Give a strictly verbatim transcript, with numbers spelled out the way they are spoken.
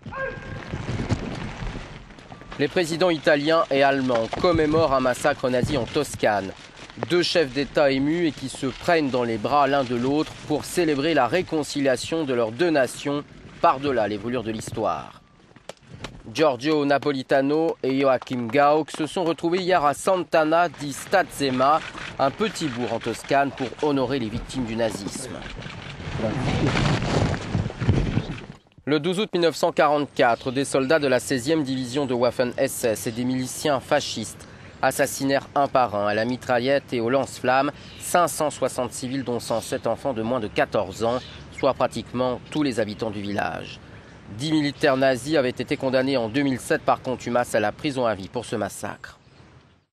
Les présidents italiens et allemands commémorent un massacre nazi en Toscane. Deux chefs d'État émus et qui se prennent dans les bras l'un de l'autre pour célébrer la réconciliation de leurs deux nations par-delà les voilures de l'histoire. Giorgio Napolitano et Joachim Gauck se sont retrouvés hier à Sant'Anna di Stazzema, un petit bourg en Toscane, pour honorer les victimes du nazisme. Le douze août mille neuf cent quarante-quatre, des soldats de la seizième division de Waffen-S S et des miliciens fascistes assassinèrent un par un à la mitraillette et au lance-flammes cinq cent soixante civils, dont cent sept enfants de moins de quatorze ans, soit pratiquement tous les habitants du village. Dix militaires nazis avaient été condamnés en deux mille sept par contumace à la prison à vie pour ce massacre.